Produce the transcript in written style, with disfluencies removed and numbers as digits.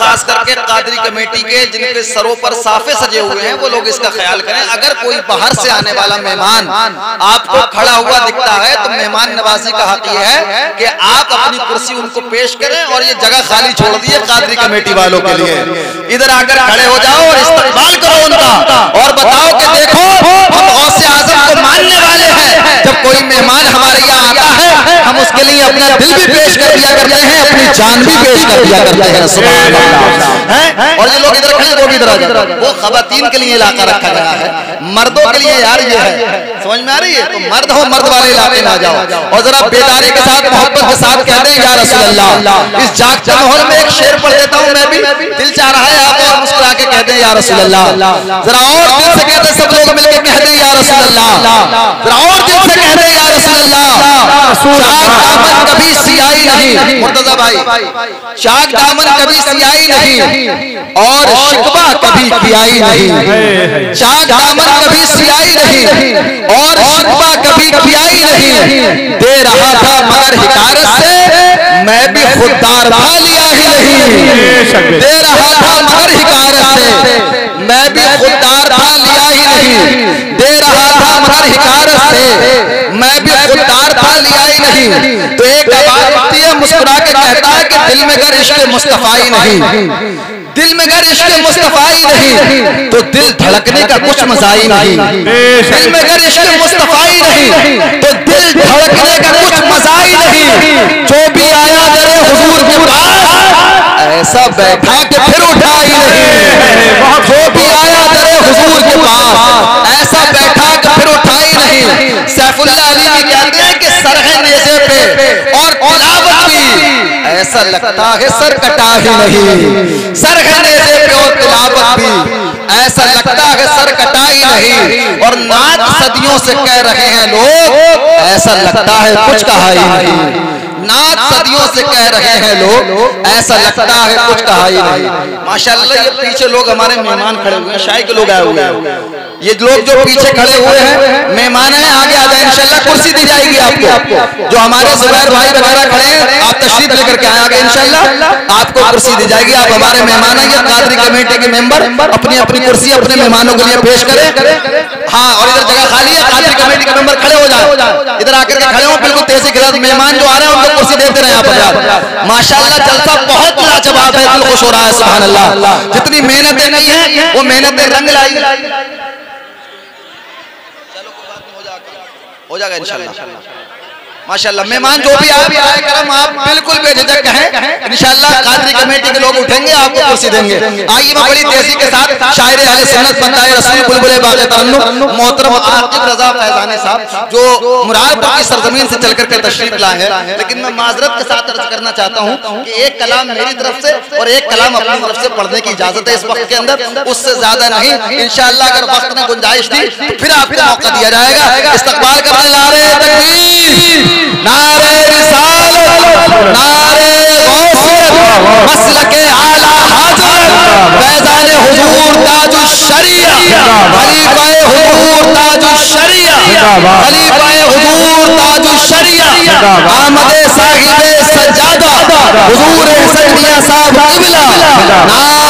खास करके कादरी कमेटी के जिनके सरों पर साफे सजे हुए हैं वो लोग इसका ख्याल करें। अगर कोई बाहर से आने वाला मेहमान आपको खड़ा हुआ दिखता है तो मेहमान नवाजी का हक ये है कि आप अपनी कुर्सी उनको पेश करें और ये जगह खाली छोड़ दिए कादरी कमेटी वालों के लिए। इधर आकर खड़े हो जाओ और इस्तकबाल करो उनका और बताओ कि देखो हम गौसे आज़म को मानने वाले हैं। जब कोई मेहमान हमारे यहाँ आता है हम उसके लिए अपना दिल भी पेश कर दिया करते हैं, अपनी जान भी पेश कर दिया करते हैं। सुभान अल्लाह। और ये लोग इधर खड़े वो भी इधर आ जाए। वो खवातीन के लिए इलाका रखा गया है, मर्दों के लिए यार ये है, समझ में आ रही है? तो मर्द हो मर्द वाले इलाके में आ जाओ और जरा बेदारी के साथ मोहब्बत के साथ कहते हैं या रसूल अल्लाह। इस जागते माहौल में एक शेर पढ़ देता हूँ मैं भी, दिल चाह रहा है आप और मुस्कुरा के कहते हैं या रसूल अल्लाह। जरा और दिल से कहते सब लोग मिलकर कहते हैं या रसूल अल्लाह। जरा और दिल से कहते हैं या रसूल अल्लाह। चाक दामन कभी सियाई नहीं, मुर्तजा भाई, चाक दामन कभी सियाई नहीं और शिकवा कभी कियाई नहीं। चाक दामन कभी सियाई नहीं और शिकवा कभी कियाई नहीं। दे रहा था मगर हिकारत से मैं भी खुददार था लिया ही नहीं। दे रहा था मगर हिकारत से मैं भी खुददार था लिया ही नहीं। दे रहा था मगर हिकारत से मैं भी खुददार था लिया ही नहीं। तो एक आवाज होती है मुस्कुरा के कहता है कि दिल में गर इश्क़ मुस्तफ़ा ही नहीं, दिल में गर इश्क़ मुस्तफ़ा ही नहीं तो दिल धड़कने का कुछ मजा ही नहीं। दिल में गर इश्क़ मुस्तफ़ा ही नहीं तो दिल धड़कने का कुछ मजा ही नहीं। जो भी आया दरे हुजूर के पास ऐसा बैठा कि फिर उठा ही नहीं। जो भी आया दरे हुजूर के पास ऐसा बैठा कि फिर उठा ही नहीं। सैफुल्लाह अली भी कहते हैं कि सरह नेज़े पे और तिलावत भी ऐसा लगता है सर कटा ही नहीं। सरह नेज़े पे और तिलावत भी ऐसा लगता है सर कटा ही नहीं। और नात सदियों से कह रहे हैं लोग ऐसा लगता है कुछ कहा ही नहीं। नात सदियों से कह रहे हैं लोग ऐसा लगता है कुछ कहा ही नहीं। माशाअल्लाह ये पीछे लोग हमारे मेहमान खड़े हुए हैं, शाही के लोग आए हुए हैं। ये लोग जो पीछे खड़े हुए हैं मेहमान हैं, आगे आ जाए इंशाल्लाह कुर्सी दी जाएगी आपको। जो हमारे जुबैर भाई वगैरह खड़े हैं आप तशरीफ लेकर के आएंगे इंशाल्लाह आपको कुर्सी दी जाएगी। आप हमारे मेहमान हैं, ये कादरी कमेटी के मेंबर अपनी अपनी कुर्सी अपने मेहमानों के लिए पेश करें। हाँ, और इधर जगह खाली है, कादरी कमेटी के मेंबर खड़े हो जाए, इधर आकर के खड़े हो बिल्कुल तेजी के साथ। मेहमान जो आ रहे हैं उनको कुर्सी देते रहे आप। माशाअल्लाह जलसा बहुत लाजवाब है, दिल खुश हो रहा है। सुभान अल्लाह। जितनी मेहनतें नहीं है वो मेहनतें रंग लाई। हो जाएगा इंशाल्लाह। माशाअल्लाह मेहमान जो भी आए करम आप बिल्कुल बेझिझक कहें, इंशाल्लाह कादरी कमेटी के लोग उठेंगे आपको कुर्सी देंगे। आइए मैं बड़ी तेजी के साथ शायर अहले सुन्नत बंदाए रसूल बुलबुल बाग़े तरन्नुम मोहतरम आकिब रज़ा फैज़ानी साहब जो मुरादपुर की सरजमीन से चल करके तशरीफ लाए हैं। लेकिन मैं माजरत के साथ अर्ज करना चाहता हूँ कि एक कलाम मेरी तरफ से और एक कलाम अपनी तरफ से पढ़ने की इजाजत है इस वक्त के अंदर, उससे ज्यादा नहीं। इंशाअल्लाह अगर वक्त ने गुंजाइश दी तो फिर आपको मौका दिया जाएगा। इस्तकबाल करने नारे तकबीर, नारे रिसालत, नारे गौसियत, मसलके आला हाजत, फैज़ाने हुजूर ताजुश शरिया, खलीफाए हुजूर ताजुश शरिया, खलीफाए हुजूर ताजुश शरिया, आमदे साहिबे सज्जादा, हुजूर हसन मियां साहब क़िबला।